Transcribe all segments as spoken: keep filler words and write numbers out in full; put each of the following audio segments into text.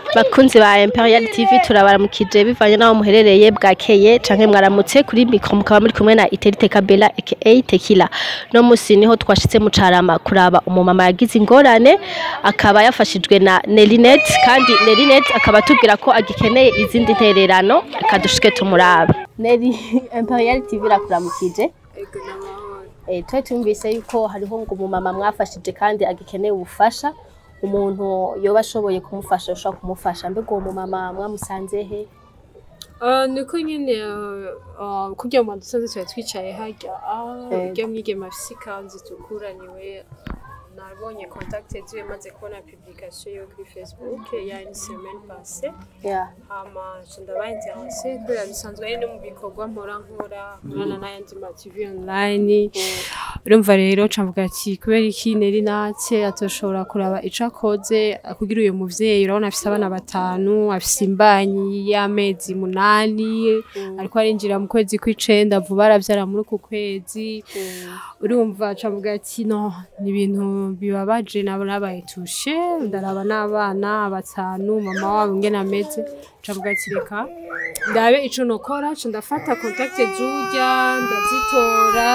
Bakunzi ba Imperial T V turabaramukije bivanye naho muherereye bwakeye canke mwaramutse kuri micro mukaba muri kumwe na Iterite Kabela aka Tekila. No musi niho twashitse mu Carama kuraba umumama yagize ingorane akaba yafashijwe na Nelinet kandi Nelinet akaba tubwira ko agikeneye izindi ntererano akadushike tumurabe. Neli Imperial T V rakuramukije. Eh twe tumvise yuko hariho ngo umumama mwafashije kandi agikeneye ubufasha. Umuntu yoba ashoboye kumufasha ushaka kumufasha mbego uwo mumama mwamusanze he? Uh, niko nyene uh, kugira mu dusanze twa twicaye harya ah rya mwigema fisikanzi tukuraniwe nabonye contact yetu maze kubona publication yo kuri Facebook ya une semaine passée yeah ama ndabaye intéressé de bisanzwe ari no mu bikorwa mpora nkora nkana na yandi ma T V online urumva rero camvuga ati kubera iki neri natse atoshobora kuraba icakoze kugira uyo muvyeyi urabona afise abana batanu afise imbanyi y'amezi munani ariko arinjira mu kwezi kw'icenda vuba aravyara muri ku kwezi urumva camvuga ati no ni ibintu bibabaje nabo nabayetushe ndaraba n'abana batanu mama wabo ngena ameze camvuga ati reka ndabe ico nokora cyo ndafata contact z'urya ndazitora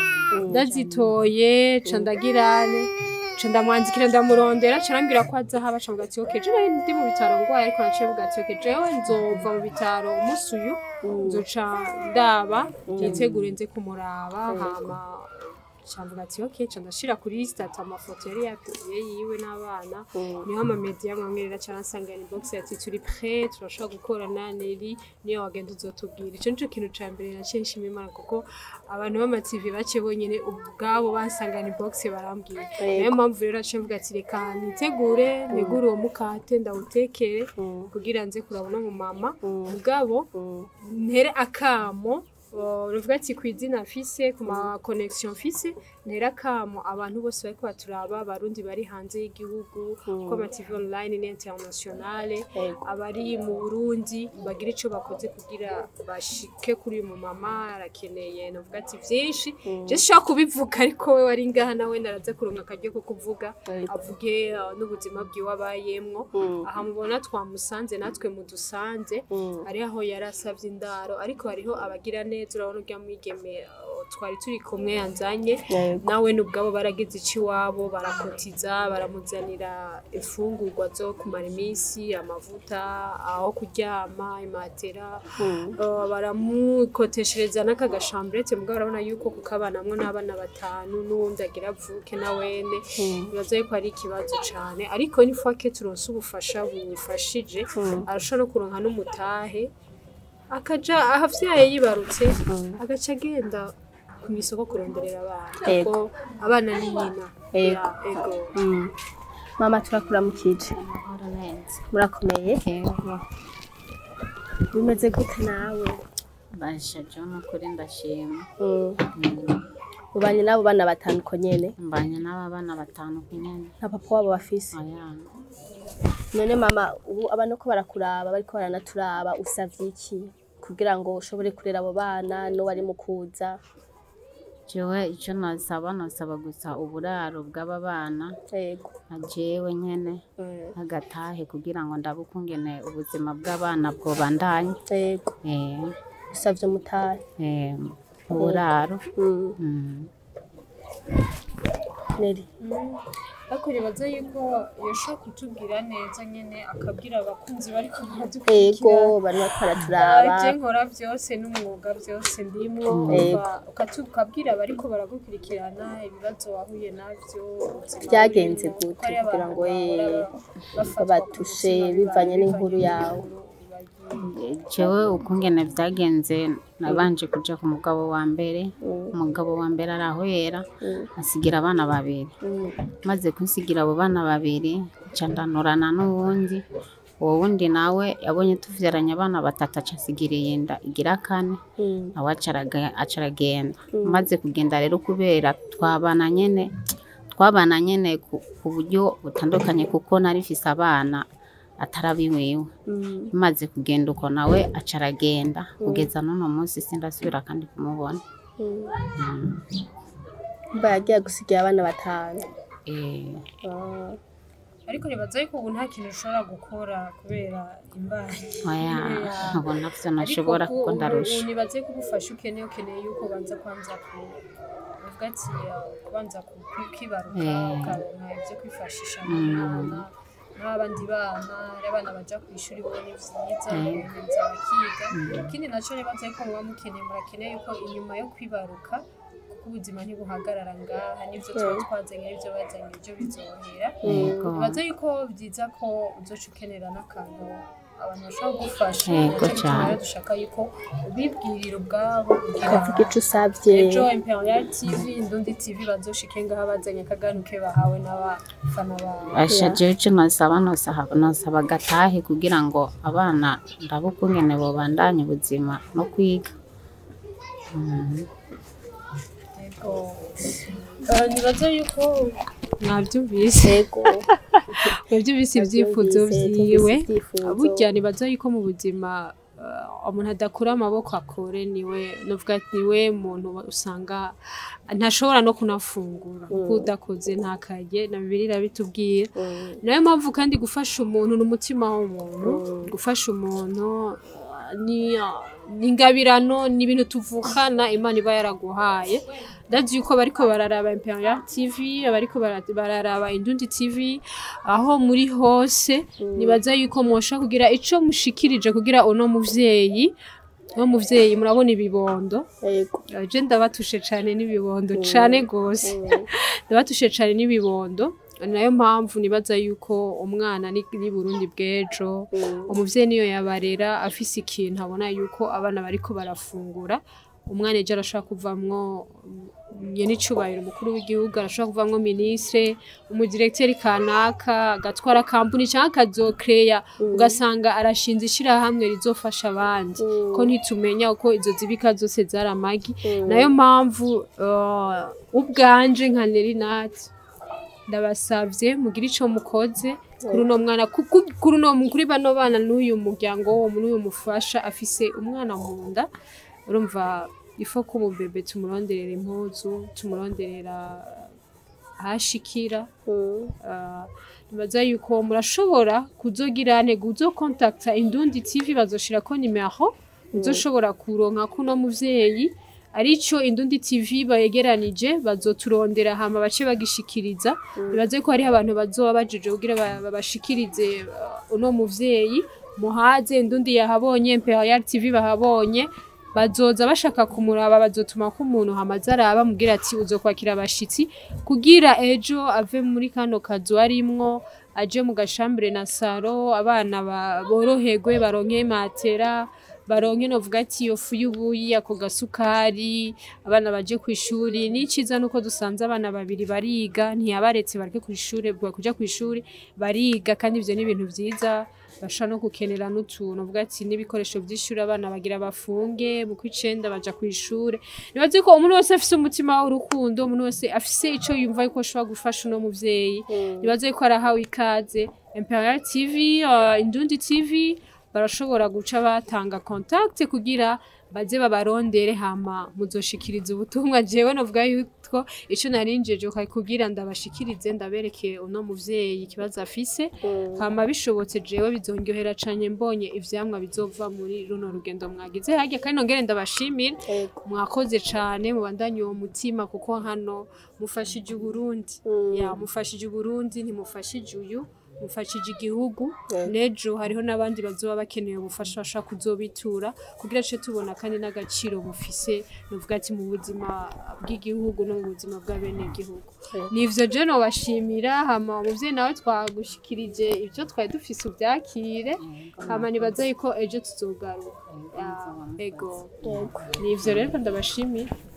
ndazitoye ca ndagirane ca ndamwanzikira ndamurondera carambira ko azahaba camvuga ati okay je ndi mu bitaro ngwaye ariko naciye buga ati okay jewe nzova mu bitaro umunsi uyu nzoca ndaba yitegure nze kumuraba hama camvuga ati okay ca ndashira kuri stat amafoto yari yapiye yiwe n'abana niho ama media mwamwerera caransanga ni box ati turi prêt turashaka gukorana Neli niyo wagenda uzotubwira ico nico kintu ca mbere naciye nshima Imana kuko abantu b'ama T V bace bonyene ubwabo bansanga ni box barambwira niyo mpamvu rero camvuga ati reka nitegure negure uwo mukate ndawutekere kugira nze kurabona mu mama ubwabo ntere akamo uruvuga ati kwizina afise kuma connection fise nera kamo abantu bose bariko baturaba barundi bari hanze y'igihugu ko ama T V online ni internationale abari mu Burundi bagira ico bakoze kugira bashike kuri uyu mama arakeneye novuga ati vyinshi je shaka kubivuga ariko we wari ngaha nawe naraza kuronka akaryo ko kuvuga avuge n'ubuzima bwiwe abayemwo aha mubona twamusanze natwe mudusanze ari aho yarasavye indaro ariko hariho abagira neza urabona urya mwigeme twari turi kumwe yanzanye nawe n'ubwabo baragize ici wabo barakotiza baramuzanira ifungurwa zo kumara iminsi amavuta aho kuryama imatera baramukoteshereza n'akagashambrete mugabo urabona yuko kukabanamwe n'abana batanu n'uwundi agira avuke nawene bibaza yuko ari ikibazo cane ariko ni fake turonse ubufasha bufashije arashobora no kuronka n'umutahe akaja ahafyaye yibarutse agaca agenda ku misoko kuronderera abana kuko abana ni nyina ego mama turakuramukije murakomeye bimeze gute nawe basha John kuri ndashima ubanye nabo bana batanu ko nyene mbanye nabo bana batanu ko nyene na papa wabo bafise none mama ubu abana ko barakuraba bariko baranaturaba usavye iki kugira ngo ushobore kurera abo bana no wari mukuza jewe ico nasaba nasaba gusa uburaro bw'aba bana yego ajewe nyene agatahe kugira ngo ndabukungene ubuzima bw'abana bwo bandanye yego eh usavye mutahe eh uburaro Neli akuribaza yuko yasho kutubwira neza nyene akabwira abakunzi bari kudukurikira yego bari bakaraturaba je nkora byose n'umwuga byose ndimo ukatubwira bariko baragukurikirana ibibazo wahuye navyo byagenze gute kugira ngo babatushe bivanye n'inkuru yawe jewe ukungene vyagenze nabanje kuja ku mugabo wa mbere umugabo wa mbere arahwera asigira abana babiri maze kunsigira abo bana babiri candanurana n'uwundi uwo wundi nawe yabonye tuvyaranye abana batatu acasigiriye inda igira kane nawe acaragenda maze kugenda rero kubera twabana nyene twabana nyene ku buryo butandukanye kuko narifise abana atarabiwewe maze kugenda uko nawe acaragenda kugeza none munsi sindasubira kandi kumubona bagiye gusigira abana batanu eh ariko nibaza yuko ubu nta kintu ushobora gukora kubera imbanyi oya ntabwo navyo nashobora kuko ndarusha nibaze ko ubufasha ukeneye ukeneye yuko banza kwanza ku uvuga ati kubanza kwibaruka ukaronka ibyo kwifashisha mu mwana n'abandi bana abana baja ku ishuri bo ni vyiza beza bakiga ikindi naco nibaze ko muba mukeneye murakeneye yuko inyuma yo kwibaruka ubuzima ntibuhagarara ngaha n'ibyo tuba twazanye n'ibyo bazanye ibyo bizohera nibaza yuko byiza ko uzoca ukenera n'akantu abantu bashobora kugufasha cyane dushaka yuko ubibwirira ubwabo ukavuga ico usavye ejo Imperial T V Indundi T V bazoshike ngaha bazanye akaganuke bahawe n'abafana bawe ashaje ico nasaba nosaba nosaba gatahe kugira ngo abana ndabukungene bo bandanye ubuzima no kwiga nibaza yuko mwabyumvise mwabyumvise ibyifuzo vyiwe burya nibaza yuko mu buzima umuntu adakura amaboko akore niwe novuga niwe muntu usanga ntashobora no kunafungura kuko udakoze ntakarye na Bibiliya irabitubwira nayo mpamvu kandi gufasha umuntu n'umutima w'umuntu gufasha umuntu ni ingabirano ni ibintu tuvukana Imana iba yaraguhaye ndazi yuko bariko bararaba Imperial T V bariko bararaba Indundi T V aho muri hose nibaza yuko mwosha kugira ico mushikirije kugira uno muvyeyi no muvyeyi murabona ibibondo yego je ndabatushe cane n'ibibondo cane gose ndabatushe cane n'ibibondo nayo mpamvu nibaza yuko umwana ni Burundi bw'ejo umuvyeyi niyo yabarera afise ikintu abona yuko abana bariko barafungura umwana ejo arashaka kuvamwo yeni cubahiro umukuru w'igihugu arashaka kuvamwo ministre umudirecteur kanaka gatwara kampuni cyangwa kazokreya ugasanga arashinze ishira hamwe rizofasha abandi ko ntitumenya uko izo zibika zose zaramagi nayo mpamvu ubwanje nka Nerinat ndabasavye mugira ico mukoze kuri uno mwana kuri uno kuri bano bana n'uyu muryango wo n'uyu mufasha afise umwana mu nda urumva ifo ko umubebe tumuronderera impuzu tumuronderera hashikira nibaza yuko murashobora kuzogirane guzo contacta Indundi T V bazoshira ko nimero uzoshobora kuronka kuno muvyeyi arico Indundi T V bayegeranije bazoturondera hama bace bagishikiriza nibaze ko hari abantu bazoba bajeje kugira babashikirize uno muvyeyi muhaze Indundi yahabonye Imperial T V bahabonye bazoza bashaka kumuraba bazotuma ko umuntu hamaze araba mugira ati uzokwakira abashitsi kugira ejo ave muri kano kazu arimwo aje mu gashambure na saro abana boroherwe baronke matera baronke novuga ati yo fu y'ubuyi ako gasukari abana baje ku ishuri niciza nuko dusanze abana babiri bariga ntiyabaretse bareke ku ishuri bwa kuja ku ishuri bariga kandi ivyo ni ibintu vyiza basha no kukenera n'utuntu uvuga ati n'ibikoresho by'ishuri abana bagira bafunge mu kwicenda baja ku ishuri nibaze ko umuntu wese afise umutima w'urukundo umuntu wese afise ico yumva yuko ashobora gufasha uno muvyeyi nibaze ko arahawe ikaze Imperial T V uh, Indundi T V barashobora guca batanga contact kugira baze babarondere hama muzoshikiriza ubutumwa jewe novuga yuko ico narinjeje kugira ndabashikirize ndabereke uno muvyeyi ikibazo afise hama bishobotse jewe bizongyohera cane mbonye ivyamwa bizova muri runo rugendo mwagize harya kandi nongere ndabashimira mwakoze cane mubandanye uwo mutima kuko hano mufashije Burundi ya mufashije Burundi ntimufashije uyu mufashije igihugu nejo hariho nabandi bazoba bakeneye ubufasha bashaka kuzobitura kugira cyo tubona kandi n'agaciro bufise novuga ati mu buzima bw'igihugu no mu buzima bw'abene igihugu nivyo je no bashimira hama umuvyeyi nawe twagushikirije ivyo twari dufise ubyakire hama nibaza yuko ejo tuzogaruka ego nivyo rero ndabashimira